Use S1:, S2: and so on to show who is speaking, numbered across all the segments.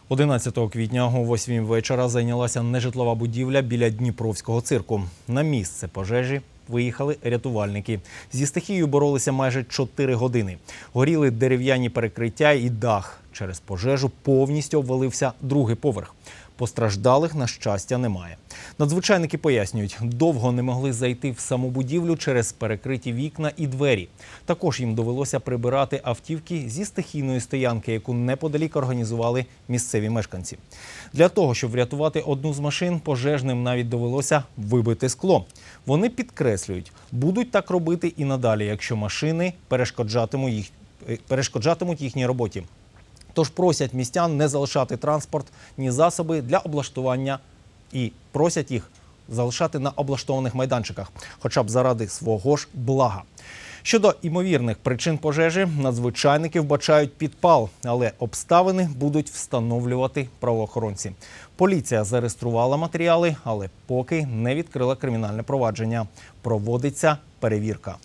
S1: 11 квітня о 8 вечора зайнялася нежитлова будівля біля Дніпровського цирку. На місце пожежі виїхали рятувальники. Зі стихією боролися майже 4 години. Горіли дерев'яні перекриття і дах. Через пожежу повністю обвалився другий поверх. Постраждалих, на щастя, немає. Надзвичайники пояснюють, довго не могли зайти в саму будівлю через перекриті вікна і двері. Також їм довелося прибирати автівки зі стихійної стоянки, яку неподалік організували місцеві мешканці. Для того, щоб врятувати одну з машин, пожежним навіть довелося вибити скло. Вони підкреслюють, будуть так робити і надалі, якщо машини перешкоджатимуть їхній роботі. Тож просять містян не залишати транспорт, ні засоби для облаштування і просять їх залишати на облаштованих майданчиках, хоча б заради свого ж блага. Щодо ймовірних причин пожежі, надзвичайники вбачають підпал, але обставини будуть встановлювати правоохоронці. Поліція зареєструвала матеріали, але поки не відкрила кримінальне провадження. Проводиться перевірка.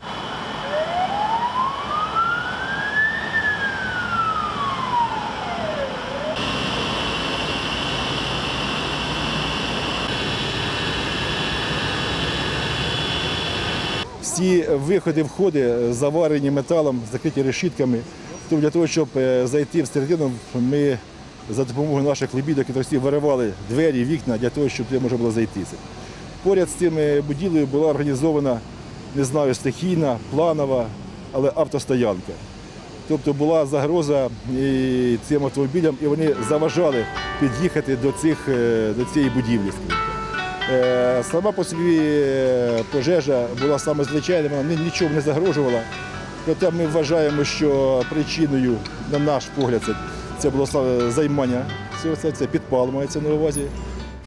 S2: Всі виходи, входи заварені металом, закриті решітками. Тому для того, щоб зайти всередину, ми за допомогою наших лебідок і тросів виривали двері, вікна, для того, щоб можна було зайти. Поряд з цими будівлею була організована, не знаю, стихійна, планова, але автостоянка. Тобто була загроза цим автомобілям, і вони заважали під'їхати до цієї будівлі. Сама по собі пожежа була саме звичайна, вона нічого не загрожувала. Проте ми вважаємо, що причиною, на наш погляд, це було займання, це підпал мається на увазі.